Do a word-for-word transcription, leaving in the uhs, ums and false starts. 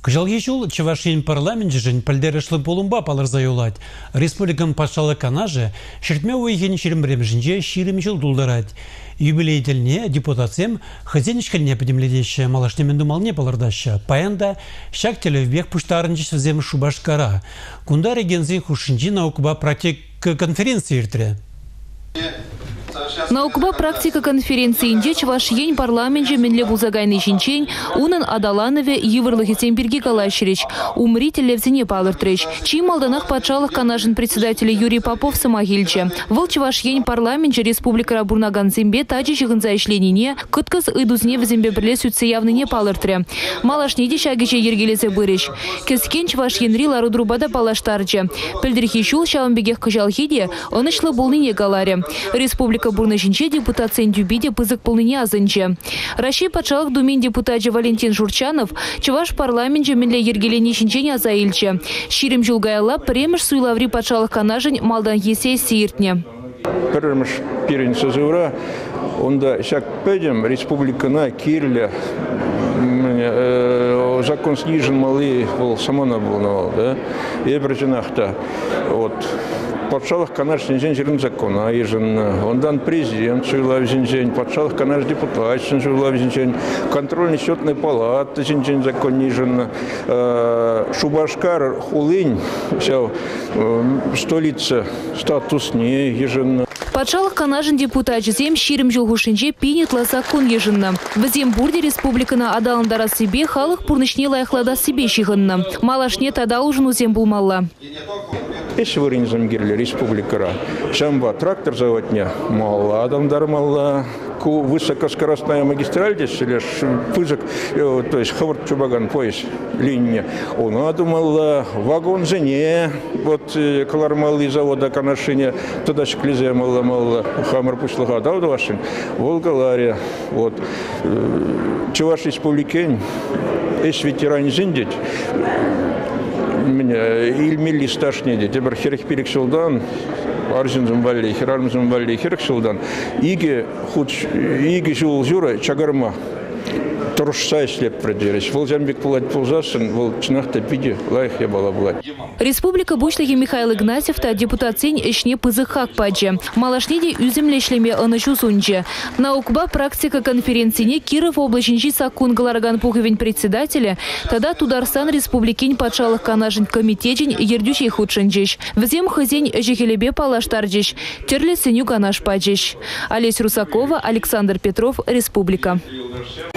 Кыжалги жол Чувашин парламент жин пальдерешлы болумба палырза юлать. Республикам пашалы канаже шертме уйген шерембрем жинже ширим жыл дулдарать. Юбилейдельне депутациям хозяйничкальне подемледеща малашнемен думалне палырдаща. Паянда шак телевбех пуштарынчы взем Шубашкара. Кунда регензин хушинжи наукба практик конференции иртре. Наукба практика конференции инде Чувашин парламенте менле бузагайный жинчень унын Адаланове еврлыхетен берги калаширич. Умрите левзине палыртрыч. Чим алданах патшалых канажин председателя Юрий Попов самогильче. Выл Чувашин парламенте республика Рабурнаган зембе таджи жигынза ишленине кыткыз ыдузне взембе бірле сүтсе явныне палыртре. Малашнеде шагиче ергелезе бырыч. Кескен Чувашинри ларудрубада палаштарче. Пельдерхи шул шаумбегех кыжалхиде онышлы болныне галаре. Республика Бурна жинче депутация дюбиде пызык полныне азынче. Раши патшалық думен депутатчы Валентин Журчанов Чуваш парламенте менле ергелени жинчене азаилче. Ширим julgайла премеш суйлаври патшалық канажын малдан есе сейіртне. Премеш пирин созывра, онда шак пөдем республикана кирле закон снижен малый был самона был, да, и брежинахта вот. Патшалық канаш зинжен жерін закона ежін. Ондан президент жуйлав зинжен, патшалық канаш депутат жуйлав зинжен, контрольный счетный палат зинжен закон ежін. Шубашкар хулынь, столица статус не ежін. Патшалық канажын депутат зем ширим жылгушинже пинетла закон ежінна. Візем бурде республикана адалындара себе халық пурнышне лайықлада себе шиғынна. Малашне тада ужын узем булмалла. Эш вырынзам герле республикара. Шамба трактор заводня мало, адамдар мало. Высокоскоростная магистраль здесь, лишь пызок, то есть Хавард-Чубаган пояс, линия. Он надумал вагон жене, вот Калармалы завода Канашине, туда шклизе мало-мало, Хамар пушлага Давдавашин, Волгалария, вот. Чуваш республикень, эш ветеран зиндить, меня Ильмили сташнеди, тебер херехпирик шелдан, арзинзам валли, херармзам валли, херек шелдан, иге хуч, иге жул жура чагарма. Торшай слеп продерись. Волжамбек пулать ползасын, вол чнахта пиди, лайх я была блать. Республика Бушлахи Михаил Игнатьев та депутацин ишне пызыхак падже. Малашнеде үземлешлеме анычу сунче. Наукба практика конференции Киров облачинчи сакун галарган пуховень председателя, тогда Тударстан республикин патшалых канажин комитетин ердючий худшинчиш. Взем хозень жихелебе палаштарчиш. Терле сеню канаш паджиш. Олесь Русакова, Александр Петров, Республика.